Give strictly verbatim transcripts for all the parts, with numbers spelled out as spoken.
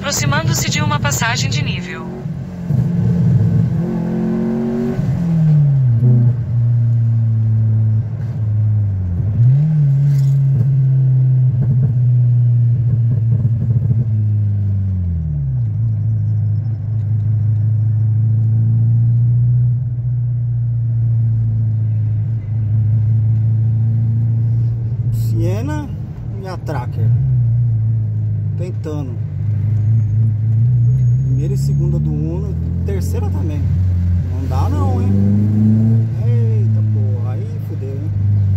Aproximando-se de uma passagem de nível. Siena e a Tracker tentando. Primeira e segunda do Uno, terceira também. Não dá não, hein? Eita porra, aí fudeu, hein?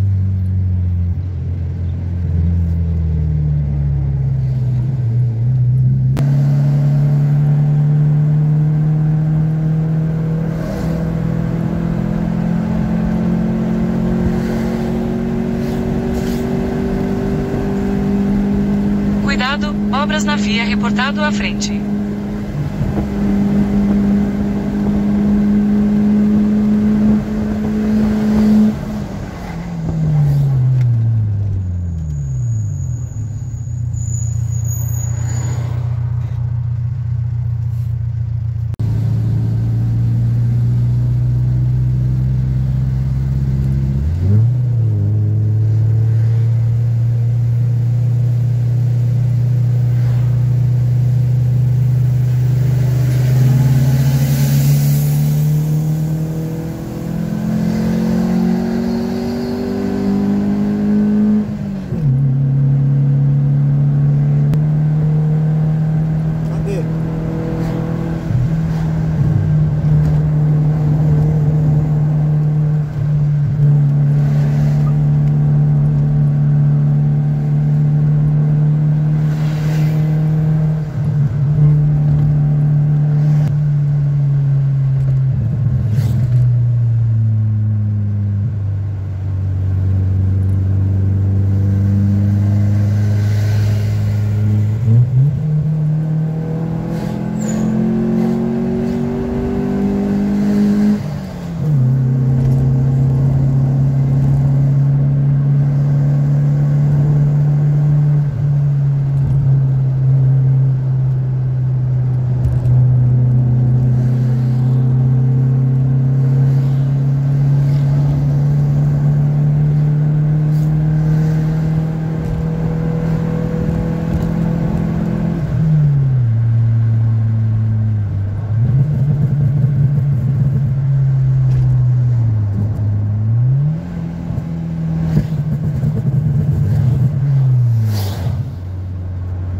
Cuidado, obras na via reportado à frente.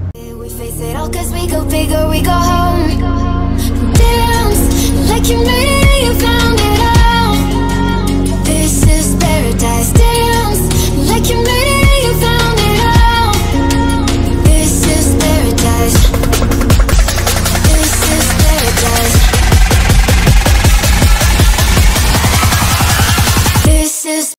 Face it all, cause we go big or we go home. Dance like you made it.